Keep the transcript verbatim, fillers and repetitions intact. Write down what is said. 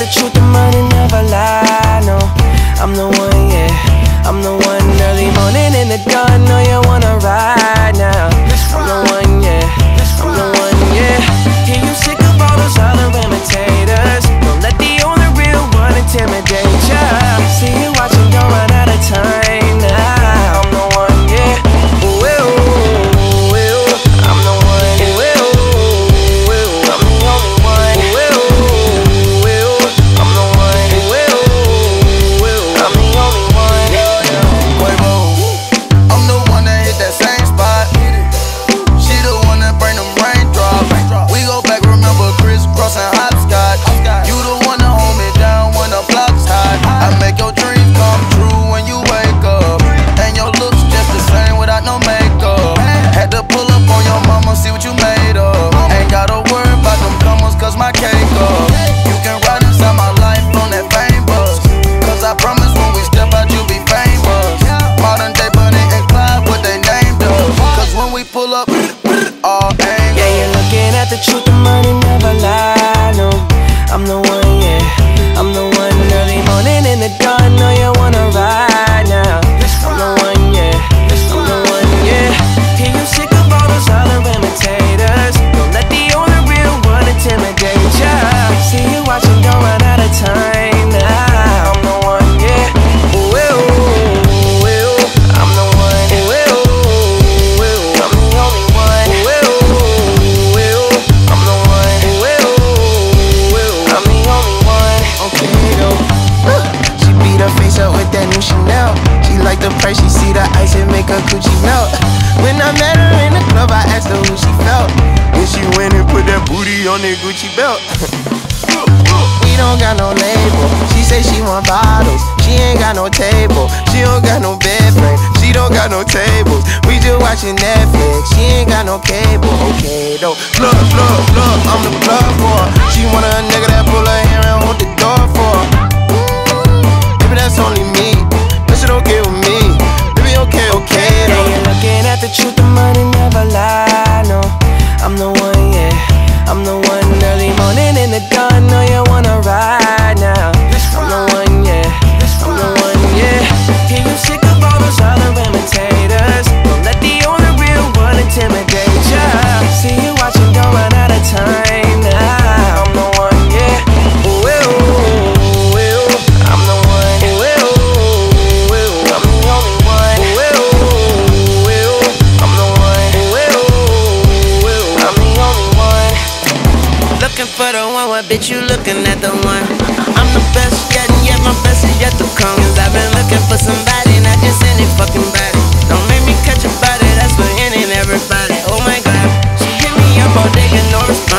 truth, the money never lie, no. I'm the one, yeah, I'm the one. Early morning in the dawn, know you wanna ride now. I'm the one, yeah, I'm the one, yeah. Hear you sick of all those other imitators. Don't let the only real one intimidate ya. See you watching, don't run out of time now. I'm the one, yeah, ooh, ooh, ooh. I'm the one, ooh, ooh, ooh. I'm the only one, ooh, ooh, ooh. I'm the one, ooh, ooh, ooh. I'm the only one. Quavo, I'm the one that hit that same spot. She the one that bring them raindrops. We go back, remember crisscrossing hopscotch. You the one that hold me down when the block's hot. I make your dreams come true when you wake up, and your looks just the same without no makeup. Had to pull up on your mama, see what you made of. Ain't gotta worry about them comers, cause my cake up. You can ride inside my life on that fame bus, cause I promise when we step out you'll be famous. Modern day Bunny and Clyde, what they named us, cause when we pull up, all angles. Yeah, you're looking at the truth, the money never lie, no. I'm the one, yeah, I'm the one. Early morning in the dawn, know you wanna ride now. I'm the one, yeah, I'm the one, yeah. Hear you sick of all those other imitators. Don't let the only real one intimidate ya. See you watching, don't run out of time now. I'm the one, yeah, ooh, ooh, ooh. I'm the one, ooh, ooh, ooh. I'm the only one, ooh, ooh, ooh. I'm the one, ooh, ooh, ooh. I'm the only one. Okay, go. She beat her face up with that new Chanel. She like the price, she see the ice and make her coochie melt. When I met her in the club, I asked her who she felt, and she went and put that booty on that Gucci belt. We don't got no label. She say she want bottles. She ain't got no table. She don't got no bed frame. She don't got no tables. We just watching Netflix. She ain't got no cable. Okay though. Look, look, look, I'm the plug for her. She want a nigga that pull her hair and hold the door for her. Baby, that's only me. That shit okay with me. Baby, okay, okay though. Yeah, you're looking at the truth, the money never lie, no. I'm the one, yeah, I'm the one. Early morning in the dawn, know you wanna ride now. I'm the one, yeah, I'm the one, yeah. Hear you sick of all those other imitators. Don't let the only real one intimidate ya. See you watching, don't run out of time now. I'm the one, yeah, ooh, ooh, ooh. I'm the one, ooh, ooh, ooh. I'm the only one, ooh, ooh, ooh. I'm the one, ooh, ooh, ooh. I'm the only one. Looking for the one, what bitch you looking at the one? I'm the best yet, and yet my best is yet to come. Cause I've been looking for somebody, not just any fucking body. Don't make me catch a body, that's for any and everybody. Oh my god, she hit me up all day and no response.